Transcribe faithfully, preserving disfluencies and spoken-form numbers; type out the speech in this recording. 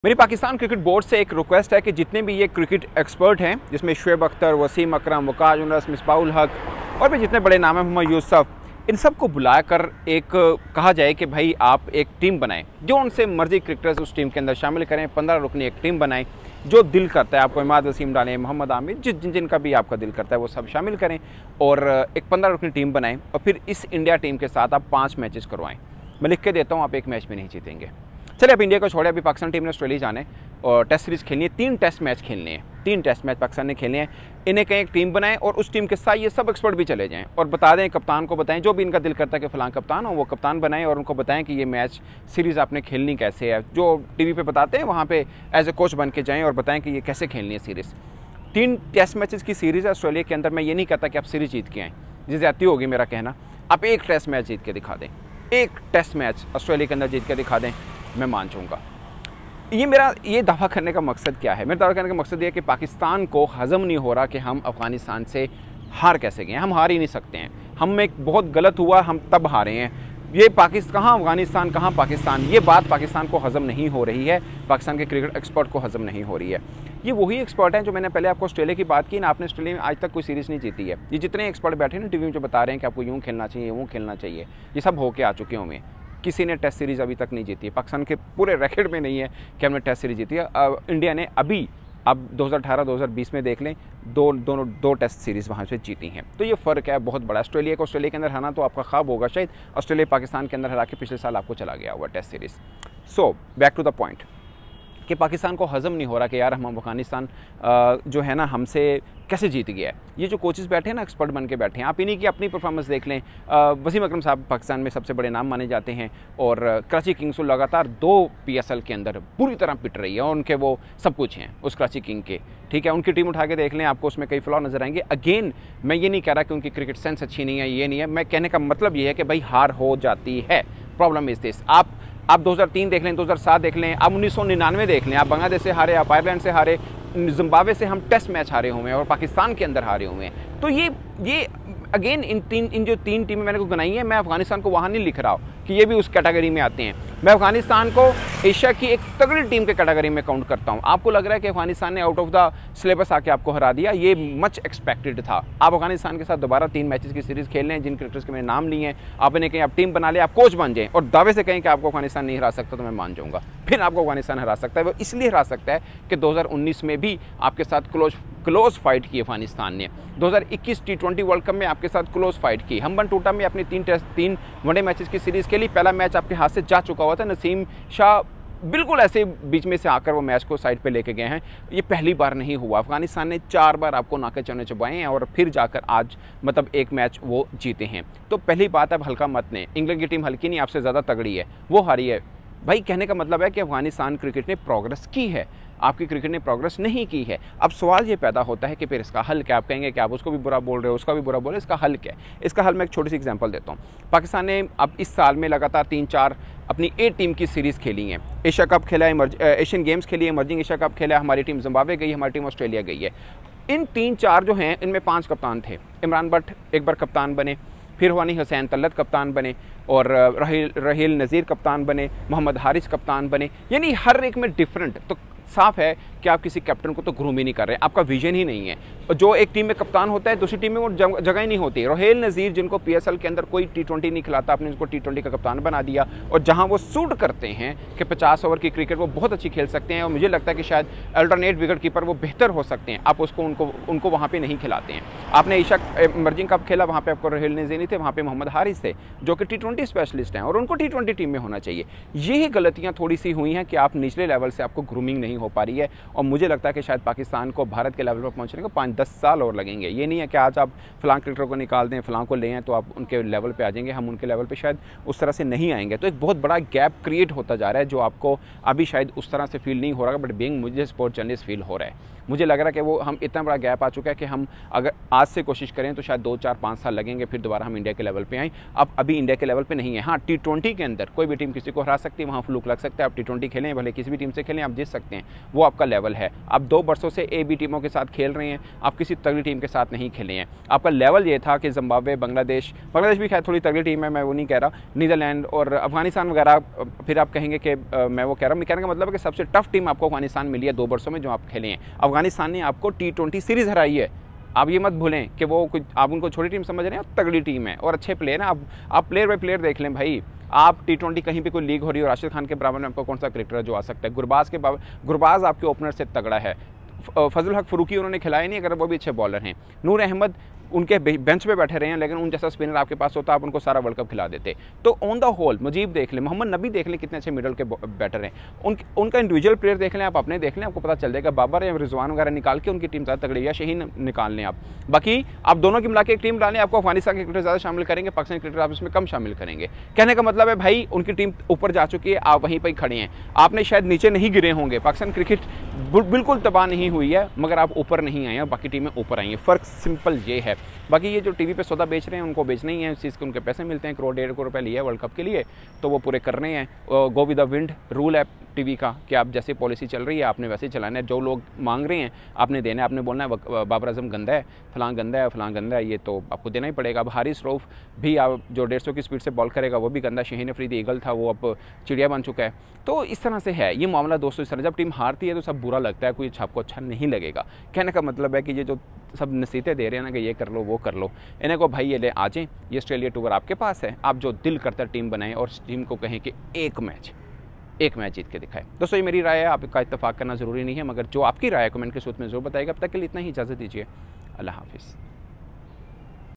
मेरी Pakistan cricket board से एक रिक्वेस्ट है कि जितने भी ये क्रिकेट एक्सपर्ट हैं, जिसमें शुएब अख्तर, वसीम अकरम, वकास यूनुस, मिसबाहुल हक और भी जितने बड़े नाम हैं, मोहम्मद यूसुफ, इन सब को बुलाकर एक कहा जाए कि भाई आप एक टीम बनाएं, जो उनसे मर्जी क्रिकेटर्स उस टीम के अंदर शामिल करें। पंद्रह रुकनी एक टीम बनाएं, जो दिल करता है आपको इमाद वसीम डालें, मोहम्मद आमिर, जिन जिनका भी आपका दिल करता है वो सब शामिल करें और एक पंद्रह रुकनी टीम बनाएं और फिर इस इंडिया टीम के साथ आप पाँच मैचेस करवाएं। मैं लिख के देता हूँ, आप एक मैच भी नहीं जीतेंगे। चलिए अब इंडिया को छोड़े, अभी पाकिस्तान टीम ने ऑस्ट्रेलिया जाने और टेस्ट सीरीज़ खेलनी है। तीन टेस्ट मैच खेलने हैं, तीन टेस्ट मैच पाकिस्तान ने खेलने हैं। इन्हें कहीं एक टीम बनाएं और उस टीम के साथ ये सब एक्सपर्ट भी चले जाएं और बता दें, कप्तान को बताएं, जो भी इनका दिल करता है कि फ़लाँ कप्तान हो वो कप्तान बनाएं और उनको बताएं कि ये मैच सीरीज़ आपने खेलनी कैसे है। जो टीवी पे बताते हैं वहाँ पे एज ए कोच बन के जाएँ और बताएं कि ये कैसे खेलनी है सीरीज़। तीन टेस्ट मैचेस की सीरीज़ है ऑस्ट्रेलिया के अंदर। मैं ये नहीं कहता कि आप सीरीज़ जीत के आएँ, जिस ज्यादती होगी मेरा कहना। आप एक टेस्ट मैच जीत के दिखा दें, एक टेस्ट मैच ऑस्ट्रेलिया के अंदर जीत के दिखा दें, मैं मान जाऊँगा। ये मेरा ये दावा करने का मकसद क्या है? मेरा दावा करने का मकसद ये है कि पाकिस्तान को हज़म नहीं हो रहा कि हम अफ़गानिस्तान से हार कैसे गए। हम हार ही नहीं सकते हैं, हम एक बहुत गलत हुआ, हम तब हारे हैं। ये पाकिस्तान कहाँ अफ़गानिस्तान, कहाँ पाकिस्तान, ये बात पाकिस्तान को हज़म नहीं हो रही है, पाकिस्तान के क्रिकेट एक्सपर्ट को हज़म नहीं हो रही है। ये वही एक्सपर्ट हैं जो मैंने पहले आपको ऑस्ट्रेलिया की बात की ना, आपने ऑस्ट्रेलिया में आज तक कोई सीरीज़ नहीं जीती है। ये जितने एक्सपर्ट बैठे हैं ना टीवी में, जो बता रहे हैं कि आपको यूँ खेलना चाहिए, वो खेलना चाहिए, ये सब होके आ चुके होंगे। किसी ने टेस्ट सीरीज़ अभी तक नहीं जीती है, पाकिस्तान के पूरे रैकेट में नहीं है कि हमने टेस्ट सीरीज़ जीती है। इंडिया ने अभी अब दो हज़ार अठारह दो हज़ार बीस में देख लें, दो दोनों दो टेस्ट सीरीज़ वहाँ से जीती हैं। तो ये फ़र्क है बहुत बड़ा। ऑस्ट्रेलिया को ऑस्ट्रेलिया के अंदर हराना तो आपका ख्वाब होगा शायद, ऑस्ट्रेलिया पाकिस्तान के अंदर हरा के पिछले साल आपको चला गया हुआ test series. So back to the point कि पाकिस्तान को हज़म नहीं हो रहा कि यार हम अफ़गानिस्तान जो है ना हमसे कैसे जीत गया है। ये जो कोचेस बैठे हैं ना, एक्सपर्ट बन के बैठे हैं, आप इन्हीं की अपनी परफॉर्मेंस देख लें। वसीम अकरम साहब पाकिस्तान में सबसे बड़े नाम माने जाते हैं और कराची किंग्स को लगातार दो पीएसएल के अंदर पूरी तरह पिट रही है और उनके वो सब कुछ हैं उस कराची किंग के, ठीक है। उनकी टीम उठा के देख लें, आपको उसमें कई फ्लॉ नजर आएंगे। अगेन मैं ये नहीं कह रहा कि उनकी क्रिकेट सेंस अच्छी नहीं है, ये नहीं है। मैं कहने का मतलब ये है कि भाई हार हो जाती है। प्रॉब्लम इज दिस, आप आप दो हज़ार तीन देख लें, दो हज़ार सात देख लें, आप उन्नीस सौ निन्यानवे देख लें, आप बांग्लादेश से हारे, आप आयरलैंड से हारे, जिम्बाब्वे से हम टेस्ट मैच हारे हुए हैं और पाकिस्तान के अंदर हारे हुए हैं। तो ये ये अगेन इन तीन इन जो तीन टीमें मैंने को बनाई हैं, मैं अफगानिस्तान को वहाँ नहीं लिख रहा हूँ कि ये भी उस कैटेगरी में आते हैं। मैं अफगानिस्तान को एशिया की एक तगड़ी टीम के कैटेगरी में काउंट करता हूँ। आपको लग रहा है कि अफगानिस्तान ने आउट ऑफ द सिलेबस आके आपको हरा दिया, ये मच एक्सपेक्टेड था। आप अफगानिस्तान के साथ दोबारा तीन मैचेस की सीरीज़ खेल लें, जिन क्रिकेटर्स के मैंने नाम लिए हैं, आप इन्हें कहीं आप टीम बना लें, आप कोच बन जाएँ और दावे से कहें कि आपको अफगानिस्तान नहीं हरा सकता, तो मैं मान जाऊँगा। फिर आपको अफगानिस्तान हरा सकता है। वो इसलिए हरा सकता है कि दो हज़ार उन्नीस में भी आपके साथ क्लोज क्लोज फाइट की अफगानिस्तान ने। दो हज़ार इक्कीस टी ट्वेंटी वर्ल्ड कप में आपके साथ क्लोज फाइट की। हम्बन टूटा में अपनी तीन टेस्ट तीन वनडे मैचेस की सीरीज़ खेली। पहला मैच आपके हाथ से जा चुका हुआ था, नसीम शाह बिल्कुल ऐसे बीच में से आकर वो मैच को साइड पे लेके गए हैं। ये पहली बार नहीं हुआ। अफगानिस्तान ने चार बार आपको नाके चने चबाए हैं और फिर जाकर आज मतलब एक मैच वो जीते हैं। तो पहली बात, अब हल्का मत लें। इंग्लैंड की टीम हल्की नहीं, आपसे ज़्यादा तगड़ी है, वो हारी है। भाई कहने का मतलब है कि अफगानिस्तान क्रिकेट ने प्रोग्रेस की है, आपकी क्रिकेट ने प्रोग्रेस नहीं की है। अब सवाल ये पैदा होता है कि फिर इसका हल क्या? आप कहेंगे कि आप उसको भी बुरा बोल रहे हो, उसका भी बुरा बोल रहे हो, इसका हल क्या है? इसका हल मैं एक छोटी सी एग्जांपल देता हूँ। पाकिस्तान ने अब इस साल में लगातार तीन चार अपनी ए टीम की सीरीज़ खेली हैं। एशिया कप खेला है, एशियन गेम्स खेली है, इमर्जिंग एशिया कप खेला है, हमारी टीम जिम्बाब्वे गई, हमारी टीम ऑस्ट्रेलिया गई है। इन तीन चार जो हैं, इनमें पाँच कप्तान थे। इमरान भट्ट एक बार कप्तान बने, फिर वानी हुसैन तल्लत कप्तान बने और रहील रहील नज़ीर कप्तान बने, मोहम्मद हारिस कप्तान बने। यानी हर एक में डिफरेंट। तो साफ है कि आप किसी कैप्टन को तो ग्रूम ही नहीं कर रहे, आपका विजन ही नहीं है। जो एक टीम में कप्तान होता है, दूसरी टीम में वो जगह ही नहीं होती। रहील नज़ीर जिनको पीएसएल के अंदर कोई टी ट्वेंटी नहीं खिलाता, आपने उनको टी ट्वेंटी का कप्तान बना दिया और जहां वो सूट करते हैं कि पचास ओवर की क्रिकेट वो बहुत अच्छी खेल सकते हैं और मुझे लगता है कि शायद अल्टरनेट विकेट कीपर वो बेहतर हो सकते हैं, आप उसको उनको उनको वहाँ पर नहीं खिलाते हैं। आपने एशिया इमर्जिंग कप खेला, वहाँ पर आपको रहील नज़ीर नहीं थे, वहाँ पर मोहम्मद हारिस थे जो कि टी ट्वेंटी स्पेशलिस्ट हैं और उनको टी ट्वेंटी टीम में होना चाहिए। यही गलतियाँ थोड़ी सी हुई हैं कि आप निचले लेवल से आपको ग्रूमिंग नहीं हो पा रही है और मुझे लगता है कि शायद पाकिस्तान को भारत के लेवल पर पहुंचने को पाँच दस साल और लगेंगे। ये नहीं है कि आज आप फलां क्रिकेटर को निकाल दें, फलां को ले हैं तो आप उनके लेवल पे आ जाएंगे। हम उनके लेवल पे शायद उस तरह से नहीं आएंगे। तो एक बहुत बड़ा गैप क्रिएट होता जा रहा है जो आपको अभी शायद उस तरह से फील नहीं हो रहा, बट बीइंग मुझे स्पोर्ट जर्नलिस्ट फील हो रहा है। मुझे लग रहा है कि वो हम इतना बड़ा गैप आ चुका है कि हम अगर आज से कोशिश करें तो शायद दो चार पाँच साल लगेंगे, फिर दोबारा हम इंडिया के लेवल पे आएँ। अब अभी इंडिया के लेवल पे नहीं है। हाँ, टी ट्वेंटी के अंदर कोई भी टीम किसी को हरा सकती है, वहाँ फ्लूक लग सकता है। आप टी ट्वेंटी खेलें, भले किसी भी टीम से खेलें, आप जीत सकते हैं। वो आपका लेवल है। आप दो बरसों से ए बी टीमों के साथ खेल रहे हैं, आप किसी तगड़ी टीम के साथ नहीं खेले हैं। आपका लेवल ये था कि जिम्बाब्वे, बांग्लादेश बांग्लादेश भी खैर थोड़ी तगड़ी टीम है, मैं वो नहीं कह रहा, नीदरलैंड और अफगानिस्तान वगैरह, फिर आप कहेंगे कि मैं वो कह रहा हूँ, मैं कहने का मतलब है कि सबसे टफ टीम आपको अफगानिस्तान मिली है दो बरसों में जो आप खेले हैं। अफगानिस्तान ने आपको टी ट्वेंटी सीरीज़ हराई है। आप ये मत भूलें कि वो कुछ आप उनको छोटी टीम समझ रहे हैं, तगड़ी टीम है और अच्छे प्लेयर हैं। आप आप प्लेयर बाय प्लेयर देख लें भाई। आप टी ट्वेंटी कहीं पे कोई लीग हो रही है और राशिद खान के बराबर में आपको कौन सा क्रिकेटर है जो आ सकता है? गुरबाज के बराबर, गुरबाज आपके ओपनर से तगड़ा है। फजल हक फरूकी उन्होंने खिलाया नहीं, अगर वो भी अच्छे बॉलर हैं। नूर अहमद उनके बेंच पे बैठे रहे हैं, लेकिन उन जैसा स्पिनर आपके पास होता आप उनको सारा वर्ल्ड कप खिला देते। तो ऑन द होल मुजीब देख लें, मोहम्मद नबी देख लें, कितने अच्छे मिडल के बैटर हैं। उन उनका इंडिविजुअल प्लेयर देख लें, आप अपने देख लें, आपको पता चल जाएगा। बाबर या रिजवान वगैरह निकाल के उनकी टीम ज़्यादा तगड़ी, या शहीन निकाल लें आप। बाकी आप दोनों की मिला के एक टीम डालें, आपको अफगानिस्तान के क्रिकेटर ज़्यादा शामिल करेंगे, पाकिस्तान क्रिकेटर आप इसमें कम शामिल करेंगे। कहने का मतलब है भाई उनकी टीम ऊपर जा चुकी है, आप वहीं पर खड़े हैं। आपने शायद नीचे नहीं गिरे होंगे, पाकिस्तान क्रिकेट बिल्कुल तबाह नहीं हुई है, मगर आप ऊपर नहीं आए हैं, बाकी टीमें ऊपर आई हैं। फ़र्क सिंपल ये है। बाकी ये जो टीवी पे सौदा बेच रहे हैं उनको बेचना ही है, इस चीज़ के उनके पैसे मिलते हैं, करोड़ डेढ़ करोड़ रुपए लिए वर्ल्ड कप के लिए, तो वो पूरे कर रहे हैं। Go with the wind rule है टीवी का कि आप जैसे पॉलिसी चल रही है आपने वैसे ही चलाना है। जो लोग मांग रहे हैं आपने देना है, आपने बोलना है बाबर आजम गंदा है, फलां गंदा है, फलां गंदा है, ये तो आपको देना ही पड़ेगा। अब हारिस रऊफ भी आप जो डेढ़ सौ की स्पीड से बॉल करेगा वो भी गंदा। शहीन अफरीदी ईगल था, वो अब चिड़िया बन चुका है। तो इस तरह से है ये मामला दोस्तों। इस तरह जब टीम हारती है तो सब बुरा लगता है, कोई आपको अच्छा नहीं लगेगा। कहने का मतलब है कि ये जो सब नसीहतें दे रहे हैं ना कि ये कर लो वो कर लो, इन्हें को भाई ये ले आ जाएं, ये ऑस्ट्रेलिया टूर आपके पास है, आप जो दिल करता है टीम बनाएं और टीम को कहें कि एक मैच एक मैच जीत के दिखाए। दोस्तों ये मेरी राय है, आपका इत्तेफाक करना ज़रूरी नहीं है, मगर जो आपकी राय है कमेंट के सूत्र में ज़रूर बताइएगा। अब तक के लिए इतना ही, इजाज़त दीजिए, अल्लाह हाफिज़।